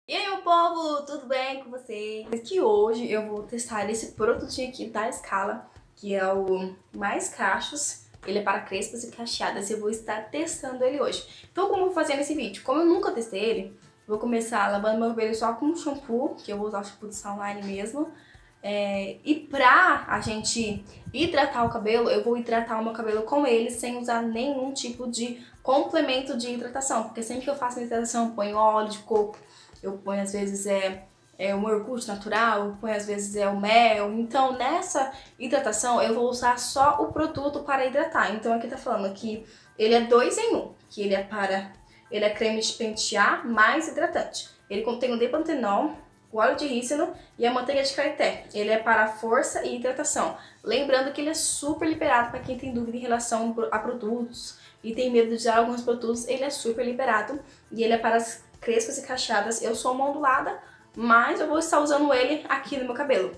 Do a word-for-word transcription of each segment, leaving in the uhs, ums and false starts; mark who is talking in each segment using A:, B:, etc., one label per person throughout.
A: E aí, meu povo, tudo bem com vocês? Aqui hoje eu vou testar esse produtinho aqui da Scala, que é o Mais Cachos. Ele é para crespas e cacheadas e eu vou estar testando ele hoje. Então, como eu vou fazer nesse vídeo? Como eu nunca testei ele, vou começar lavando meu cabelo só com shampoo, que eu vou usar o shampoo de Sunline mesmo. É, e pra a gente hidratar o cabelo, eu vou hidratar o meu cabelo com ele sem usar nenhum tipo de complemento de hidratação. Porque sempre que eu faço hidratação, eu ponho óleo de coco, eu ponho às vezes é, é um iogurte natural, eu ponho às vezes é o mel. Então nessa hidratação eu vou usar só o produto para hidratar. Então aqui tá falando que ele é dois em um, que ele é para ele é creme de pentear mais hidratante. Ele contém o D-pantenol, o óleo de rícino e a manteiga de karité. Ele é para força e hidratação. Lembrando que ele é super liberado para quem tem dúvida em relação a produtos e tem medo de usar alguns produtos. Ele é super liberado e ele é para as crespas e cacheadas. Eu sou uma ondulada, mas eu vou estar usando ele aqui no meu cabelo.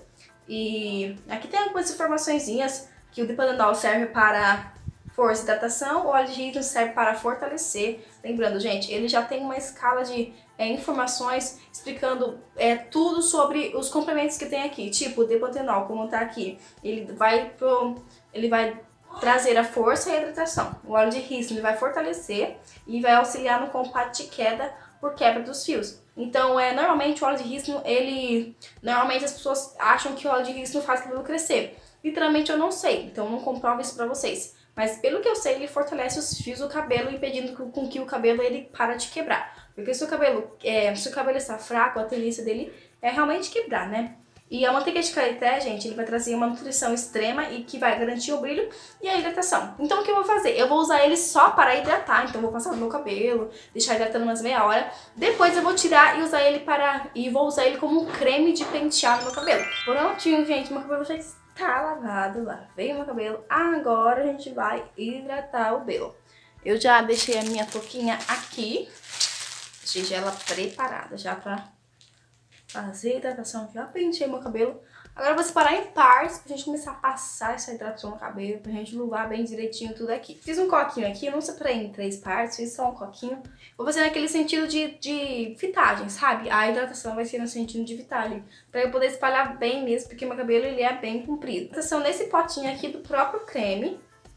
A: E aqui tem algumas informaçõezinhas que o D-pantenol serve para força e hidratação, o óleo de rícino serve para fortalecer. Lembrando, gente, ele já tem uma escala de é, informações explicando é, tudo sobre os complementos que tem aqui. Tipo, o D-pantenol, como tá aqui, ele vai, pro, ele vai trazer a força e a hidratação. O óleo de rícino ele vai fortalecer e vai auxiliar no combate de queda por quebra dos fios. Então, é, normalmente o óleo de rícino, ele... Normalmente as pessoas acham que o óleo de rícino faz o cabelo crescer. Literalmente eu não sei, então eu não comprovo isso pra vocês. Mas pelo que eu sei, ele fortalece os fios do cabelo, impedindo com que o cabelo ele para de quebrar. Porque se o cabelo, é, se o cabelo está fraco, a tendência dele é realmente quebrar, né? E a manteiga de karité, gente, ele vai trazer uma nutrição extrema e que vai garantir o brilho e a hidratação. Então o que eu vou fazer? Eu vou usar ele só para hidratar, então eu vou passar no meu cabelo, deixar hidratando umas meia hora. Depois eu vou tirar e usar ele para... e vou usar ele como um creme de pentear no meu cabelo. Prontinho, gente, meu cabelo já está tá lavado, lavei o meu cabelo. Agora a gente vai hidratar o cabelo. Eu já deixei a minha touquinha aqui. Deixei ela preparada já pra fazer a hidratação. Já penteei meu cabelo. Agora eu vou separar em partes pra gente começar a passar essa hidratação no cabelo, pra gente luvar bem direitinho tudo aqui. Fiz um coquinho aqui, eu não separei em três partes, fiz só um coquinho. Vou fazer naquele sentido de, de fitagem, sabe? A hidratação vai ser no sentido de fitagem, pra eu poder espalhar bem mesmo, porque meu cabelo ele é bem comprido. Hidratação nesse potinho aqui do próprio creme.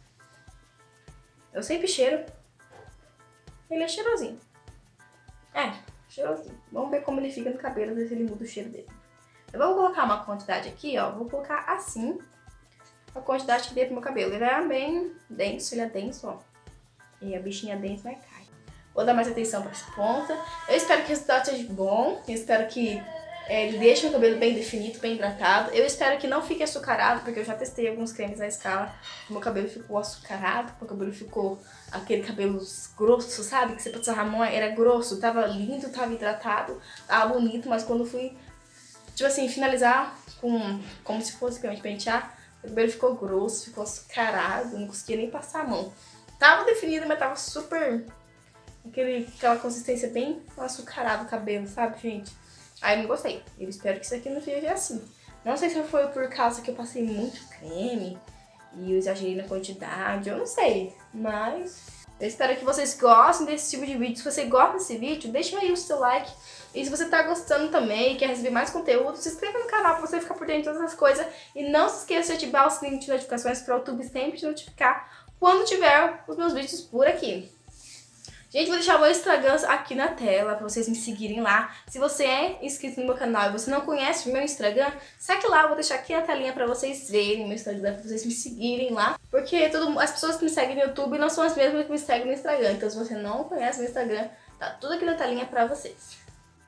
A: Eu sempre cheiro. Ele é cheirosinho. É, cheirosinho. Vamos ver como ele fica no cabelo, ver se ele muda o cheiro dele. Eu vou colocar uma quantidade aqui, ó. Vou colocar assim, a quantidade que dê pro meu cabelo. Ele é bem denso, ele é denso, ó. E a bichinha é denso, mas cai. Vou dar mais atenção pra essa ponta. Eu espero que o resultado seja bom. Eu espero que é, ele deixe o cabelo bem definido, bem hidratado. Eu espero que não fique açucarado, porque eu já testei alguns cremes na Scala. O meu cabelo ficou açucarado, o meu cabelo ficou aquele cabelo grosso, sabe? Que você passava a mão, era grosso, tava lindo, tava hidratado, tava bonito, mas quando fui... Tipo assim, finalizar com, como se fosse creme de pentear, o cabelo ficou grosso, ficou açucarado, não conseguia nem passar a mão. Tava definido, mas tava super... Aquele, aquela consistência bem açucarada o cabelo, sabe, gente? Aí eu não gostei. Eu espero que isso aqui não seja assim. Não sei se foi por causa que eu passei muito creme e eu exagerei na quantidade, eu não sei. Mas eu espero que vocês gostem desse tipo de vídeo. Se você gosta desse vídeo, deixa aí o seu like. E se você tá gostando também e quer receber mais conteúdo, se inscreva no canal pra você ficar por dentro de todas as coisas. E não se esqueça de ativar o sininho de notificações para o YouTube sempre te notificar quando tiver os meus vídeos por aqui. Gente, vou deixar o meu Instagram aqui na tela pra vocês me seguirem lá. Se você é inscrito no meu canal e você não conhece o meu Instagram, segue lá, eu vou deixar aqui na telinha pra vocês verem o meu Instagram, pra vocês me seguirem lá. Porque todo, as pessoas que me seguem no YouTube não são as mesmas que me seguem no Instagram. Então se você não conhece o meu Instagram, tá tudo aqui na telinha pra vocês.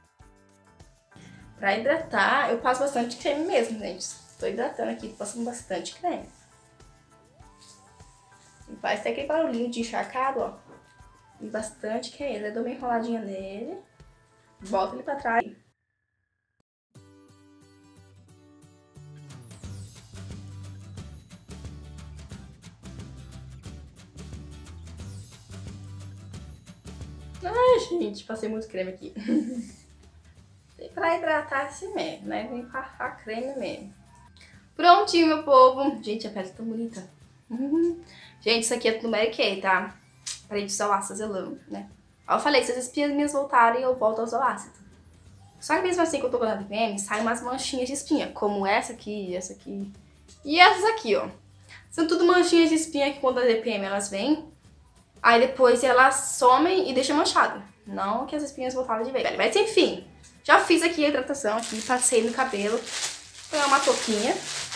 A: Pra hidratar, eu passo bastante creme mesmo, gente. Tô hidratando aqui, tô passando bastante creme. E faz até aquele barulhinho de encharcado, ó. E bastante creme. Aí dou uma enroladinha nele. Volto ele pra trás. Ai, gente, passei muito creme aqui. E pra hidratar assim mesmo, né? Vem passar creme mesmo. Prontinho, meu povo. Gente, a pele tá tão bonita. Uhum. Gente, isso aqui é do Mary Kay, tá? Parei de usar o ácido azelã, né? Ó, eu falei, se as espinhas minhas voltarem, eu volto a usar o ácido. Só que mesmo assim que eu tô colocando T P M, saem umas manchinhas de espinha, como essa aqui, essa aqui e essas aqui, ó. São tudo manchinhas de espinha que quando a T P M elas vêm, aí depois elas somem e deixam manchado. Não que as espinhas voltaram de vez. Mas enfim, já fiz aqui a hidratação, aqui, passei no cabelo, pegar uma touquinha.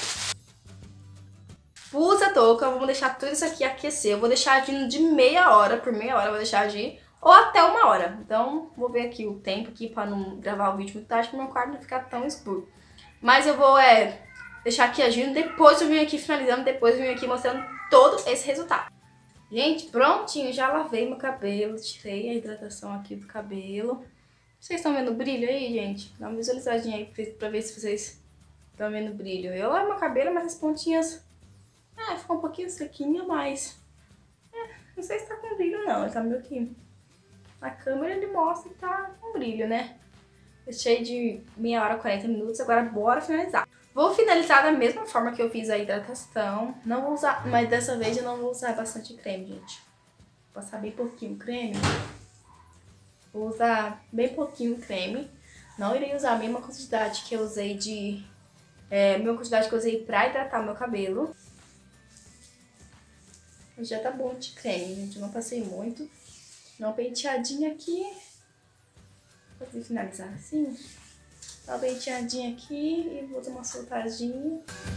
A: Pus a touca, vamos deixar tudo isso aqui aquecer. Eu vou deixar agindo de meia hora, por meia hora eu vou deixar agir, ou até uma hora. Então, vou ver aqui o tempo aqui pra não gravar o vídeo muito tarde, pro meu quarto não ficar tão escuro. Mas eu vou é, deixar aqui agindo, depois eu venho aqui finalizando, depois eu venho aqui mostrando todo esse resultado. Gente, prontinho, já lavei meu cabelo, tirei a hidratação aqui do cabelo. Vocês estão vendo o brilho aí, gente? Dá uma visualizadinha aí pra ver se vocês estão vendo o brilho. Eu lavo meu cabelo, mas as pontinhas... Ah, ficou um pouquinho sequinha, mas... É, não sei se tá com brilho não, ele tá meio que... Na câmera ele mostra que tá com brilho, né? Deixei de meia hora, quarenta minutos, agora bora finalizar. Vou finalizar da mesma forma que eu fiz a hidratação. Não vou usar, mas dessa vez eu não vou usar bastante creme, gente. Vou passar bem pouquinho creme. Vou usar bem pouquinho creme. Não irei usar a mesma quantidade que eu usei de... É, a mesma quantidade que eu usei pra hidratar meu cabelo. Já tá bom de creme, gente. Eu não passei muito. Dá uma penteadinha aqui. Vou finalizar assim. Dá uma penteadinha aqui e vou dar uma soltadinha.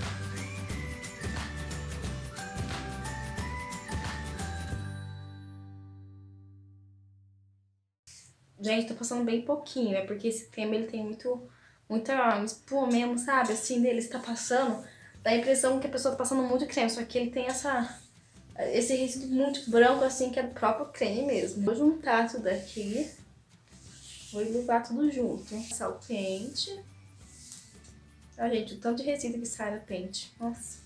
A: Gente, tô passando bem pouquinho, né? Porque esse creme, ele tem muito, muita espuma mesmo, sabe? Assim, dele está passando. Dá a impressão que a pessoa tá passando muito creme, só que ele tem essa... Esse resíduo muito branco, assim, que é do próprio creme mesmo. Vou juntar tudo aqui. Vou enluvar tudo junto. Passar o pente. Olha, gente, o tanto de resíduo que sai do pente. Nossa.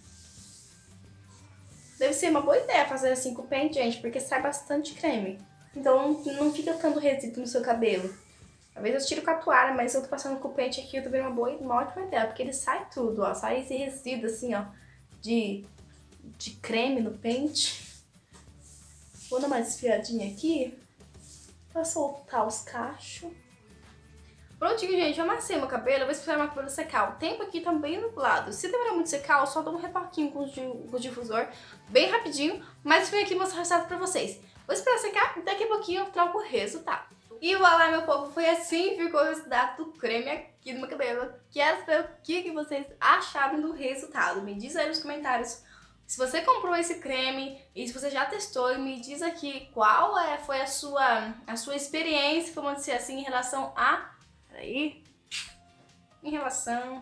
A: Deve ser uma boa ideia fazer assim com o pente, gente, porque sai bastante creme. Então não fica tanto resíduo no seu cabelo. Às vezes eu tiro com a toalha, mas eu tô passando com o pente aqui, eu tô vendo uma boa, uma ótima ideia, porque ele sai tudo, ó. Sai esse resíduo, assim, ó, de... de creme no pente. Vou dar uma desfiadinha aqui pra soltar os cachos. Prontinho, gente, eu amassei meu cabelo, eu vou esperar meu cabelo secar. O tempo aqui tá bem nublado. Se demorar muito secar, eu só dou um retoquinho com o difusor, bem rapidinho, mas vim aqui mostrar o resultado pra vocês. Vou esperar secar, daqui a pouquinho eu trago o resultado. E voilà, meu povo, foi assim que ficou o resultado do creme aqui no meu cabelo. Quero saber o que vocês acharam do resultado. Me diz aí nos comentários se você comprou esse creme e se você já testou, me diz aqui qual é, foi a sua, a sua experiência, vamos dizer assim, em relação a... Peraí. Em relação...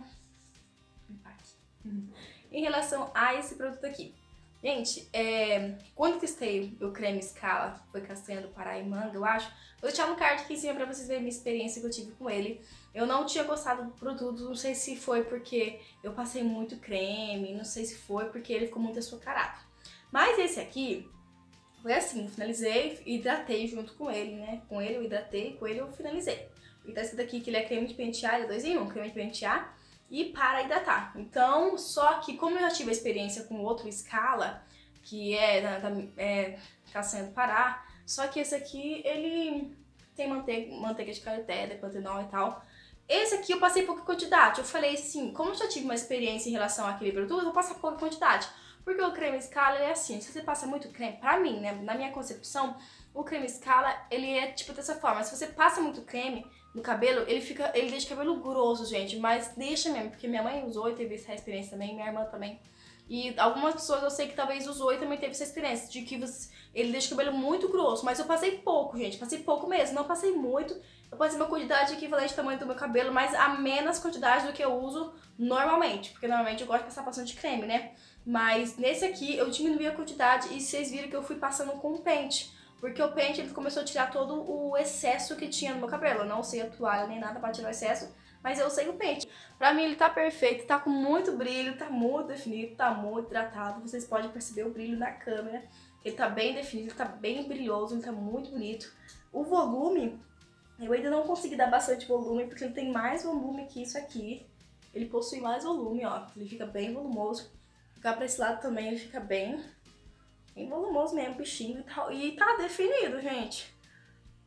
A: Em relação a esse produto aqui. Gente, é, quando eu testei o creme Scala, foi castanha do Pará e manga, eu acho, vou deixar um card aqui em cima pra vocês verem a minha experiência que eu tive com ele. Eu não tinha gostado do produto, não sei se foi porque eu passei muito creme, não sei se foi porque ele ficou muito açucarado. Mas esse aqui, foi assim, eu finalizei e hidratei junto com ele, né? Com ele eu hidratei, com ele eu finalizei. E tá escrito aqui que ele é creme de pentear, é dois em um, creme de pentear e para hidratar. Então, só que como eu já tive a experiência com outro Scala, que é, da, é castanha do Pará, só que esse aqui, ele tem manteiga, manteiga de caroteia, pantenol e tal. Esse aqui eu passei pouca quantidade. Eu falei assim, como eu já tive uma experiência em relação àquele produto, eu vou passar pouca quantidade. Porque o creme Scala, ele é assim, se você passa muito creme, pra mim, né, na minha concepção, o creme Scala, ele é tipo dessa forma. Se você passa muito creme no cabelo, ele fica, ele deixa o cabelo grosso, gente, mas deixa mesmo, porque minha mãe usou e teve essa experiência também, minha irmã também. E algumas pessoas eu sei que talvez usou e também teve essa experiência, de que você, ele deixa o cabelo muito grosso, mas eu passei pouco, gente, passei pouco mesmo, não passei muito. Eu passei uma quantidade equivalente ao tamanho do meu cabelo, mas a menos quantidade do que eu uso normalmente, porque normalmente eu gosto de passar bastante creme, né? Mas nesse aqui eu diminuí a quantidade e vocês viram que eu fui passando com o pente. Porque o pente ele começou a tirar todo o excesso que tinha no meu cabelo. Eu não usei a toalha nem nada pra tirar o excesso, mas eu usei o pente. Pra mim ele tá perfeito, tá com muito brilho, tá muito definido, tá muito hidratado. Vocês podem perceber o brilho na câmera. Ele tá bem definido, ele tá bem brilhoso, ele tá muito bonito. O volume, eu ainda não consegui dar bastante volume, porque ele tem mais volume que isso aqui. Ele possui mais volume, ó. Ele fica bem volumoso. Ficar pra esse lado também ele fica bem... bem volumoso mesmo, bichinho e tal. E tá definido, gente.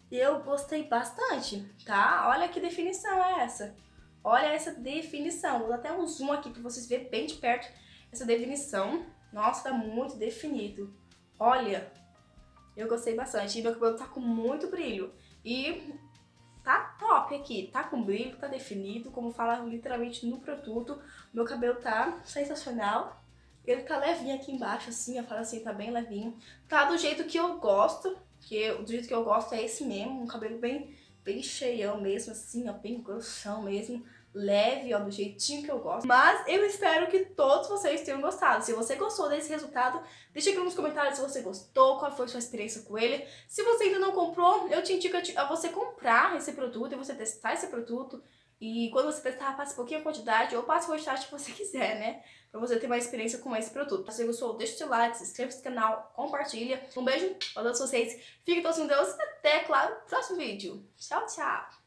A: eu gostei bastante, tá? Olha que definição é essa. Olha essa definição. Vou dar até um zoom aqui pra vocês verem bem de perto essa definição. Nossa, tá muito definido. Olha, eu gostei bastante. E meu cabelo tá com muito brilho. E tá top aqui. Tá com brilho, tá definido. Como fala literalmente no produto. Meu cabelo tá sensacional. Ele tá levinho aqui embaixo, assim. Eu falo assim, tá bem levinho. Tá do jeito que eu gosto. Que do jeito que eu gosto é esse mesmo. Um cabelo bem... bem cheião mesmo, assim, ó, bem grossão mesmo, leve, ó, do jeitinho que eu gosto. Mas eu espero que todos vocês tenham gostado. Se você gostou desse resultado, deixa aqui nos comentários se você gostou, qual foi a sua experiência com ele. Se você ainda não comprou, eu te indico a você comprar esse produto e você testar esse produto. E quando você testar, passe um pouquinho a quantidade ou passe a quantidade que você quiser, né? Pra você ter mais experiência com esse produto. Se você gostou, deixa o seu like, se inscreva no canal, compartilha. Um beijo pra todos vocês. Fiquem todos com Deus e até, claro, no próximo vídeo. Tchau, tchau!